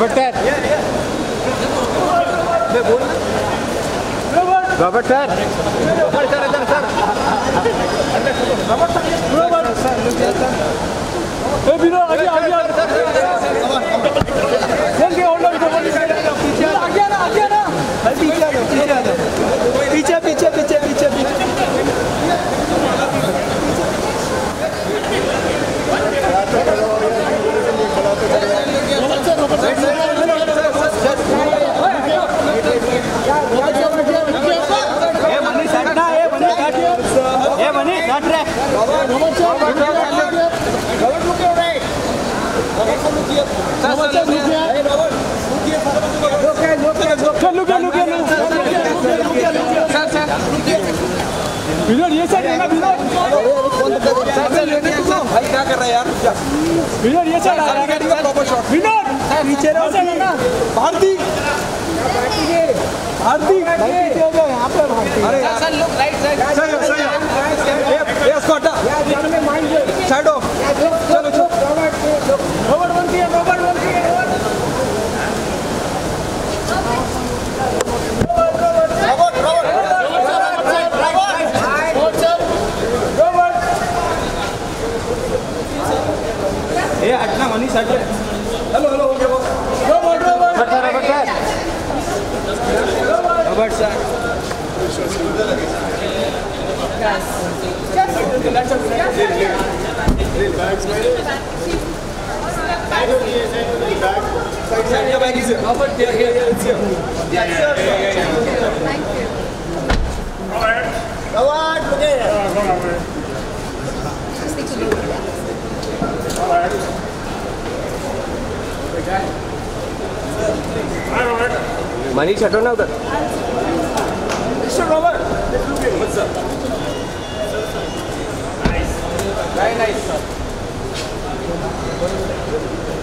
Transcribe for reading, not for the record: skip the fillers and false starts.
Robert sir. Robert sir. Hey, Bino, आगे चल के और लोग आगे ना पीछे विनोद ये साइड है ना विनोद भाई क्या कर रहा है यार विनोद ये साइड आ रहा है प्रॉपर शॉट विनोद नीचे रहो साइड है ना भारती पीछे हो जाओ यहां पे भारती अरे सर लुक राइट साइड सही ये स्कॉट साइड ऑफ चलो रोबोट वन की ये हटना मनीष हट hello okay robot sir Manish हटो ना उधर Robert, what's up? Nice. Very nice, sir.